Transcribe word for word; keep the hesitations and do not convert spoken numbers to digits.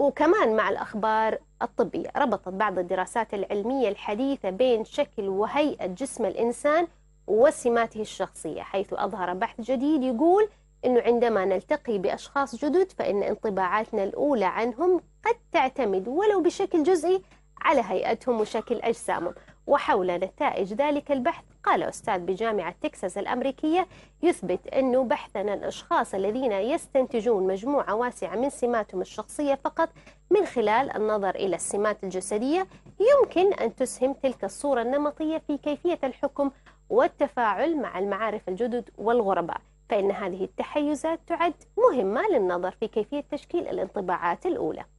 وكمان مع الأخبار الطبية، ربطت بعض الدراسات العلمية الحديثة بين شكل وهيئة جسم الإنسان وسماته الشخصية، حيث أظهر بحث جديد يقول أنه عندما نلتقي بأشخاص جدد فإن انطباعاتنا الأولى عنهم قد تعتمد ولو بشكل جزئي على هيئتهم وشكل أجسامهم. وحول نتائج ذلك البحث قال أستاذ بجامعة تكساس الأمريكية يثبت أنه بحثا الأشخاص الذين يستنتجون مجموعة واسعة من سماتهم الشخصية فقط من خلال النظر إلى السمات الجسدية يمكن أن تسهم تلك الصورة النمطية في كيفية الحكم والتفاعل مع المعارف الجدد والغرباء، فإن هذه التحيزات تعد مهمة للنظر في كيفية تشكيل الانطباعات الأولى.